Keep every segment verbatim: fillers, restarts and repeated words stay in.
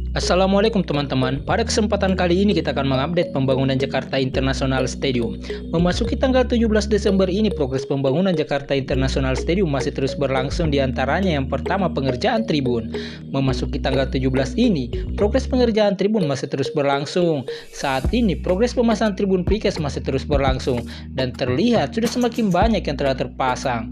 Assalamualaikum teman-teman, pada kesempatan kali ini kita akan mengupdate pembangunan Jakarta International Stadium. Memasuki tanggal tujuh belas Desember ini, progres pembangunan Jakarta International Stadium masih terus berlangsung, di antaranya yang pertama pengerjaan tribun. Memasuki tanggal tujuh belas ini, progres pengerjaan tribun masih terus berlangsung. Saat ini, progres pemasangan tribun Pikes masih terus berlangsung, dan terlihat sudah semakin banyak yang telah terpasang.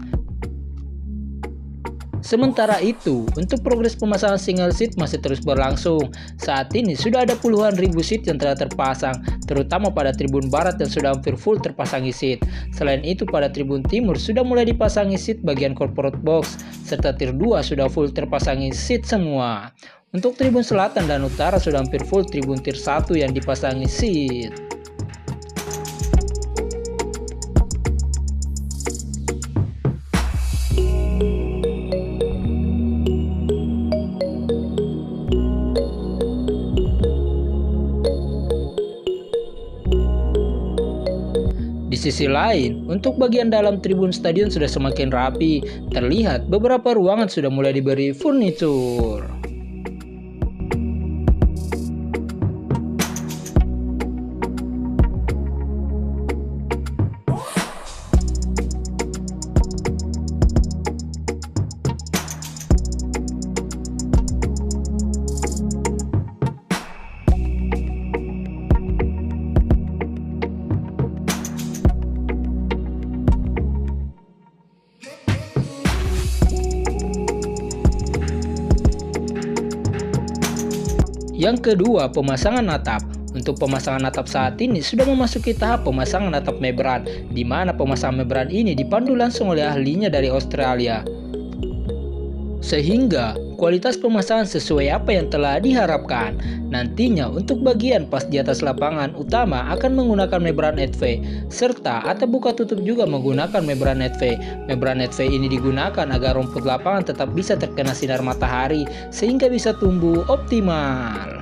Sementara itu, untuk progres pemasangan single seat masih terus berlangsung. Saat ini sudah ada puluhan ribu seat yang telah terpasang, terutama pada tribun barat yang sudah hampir full terpasangi seat. Selain itu, pada tribun timur sudah mulai dipasangi seat bagian corporate box, serta tier dua sudah full terpasangi seat semua. Untuk tribun selatan dan utara sudah hampir full tribun tier satu yang dipasangi seat. Di sisi lain, untuk bagian dalam tribun stadion sudah semakin rapi. Terlihat beberapa ruangan sudah mulai diberi furnitur. Yang kedua, pemasangan atap. Untuk pemasangan atap saat ini sudah memasuki tahap pemasangan atap membran, di mana pemasangan membran ini dipandu langsung oleh ahlinya dari Australia. Sehingga kualitas pemasangan sesuai apa yang telah diharapkan. Nantinya untuk bagian pas di atas lapangan utama akan menggunakan membran N V, serta atap buka tutup juga menggunakan membran N V. Membran N V ini digunakan agar rumput lapangan tetap bisa terkena sinar matahari sehingga bisa tumbuh optimal.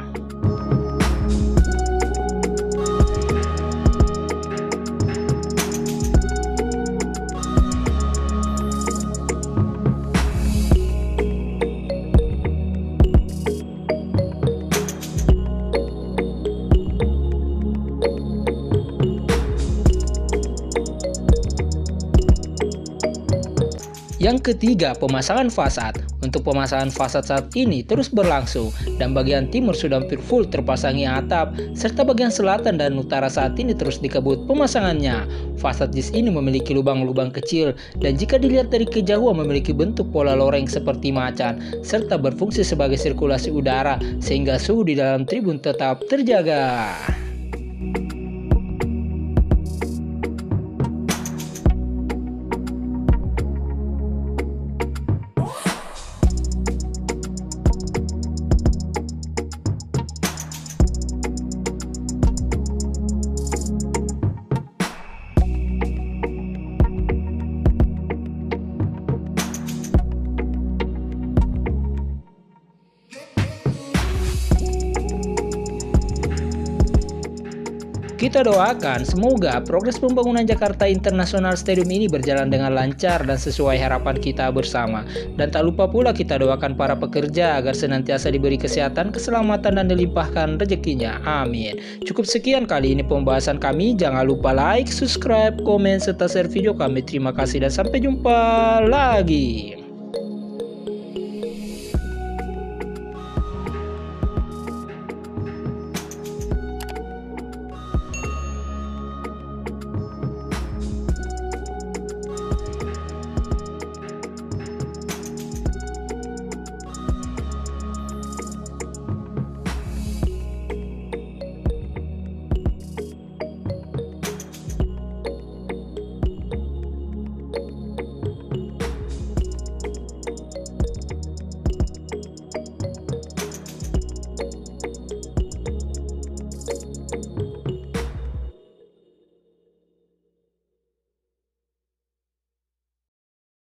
Yang ketiga, pemasangan fasad. Untuk pemasangan fasad saat ini terus berlangsung, dan bagian timur sudah hampir full terpasangi atap, serta bagian selatan dan utara saat ini terus dikebut pemasangannya. Fasad jis ini memiliki lubang-lubang kecil, dan jika dilihat dari kejauhan memiliki bentuk pola loreng seperti macan, serta berfungsi sebagai sirkulasi udara, sehingga suhu di dalam tribun tetap terjaga. Kita doakan semoga progres pembangunan Jakarta International Stadium ini berjalan dengan lancar dan sesuai harapan kita bersama. Dan tak lupa pula kita doakan para pekerja agar senantiasa diberi kesehatan, keselamatan, dan dilimpahkan rezekinya. Amin. Cukup sekian kali ini pembahasan kami. Jangan lupa like, subscribe, komen, serta share video kami. Terima kasih dan sampai jumpa lagi.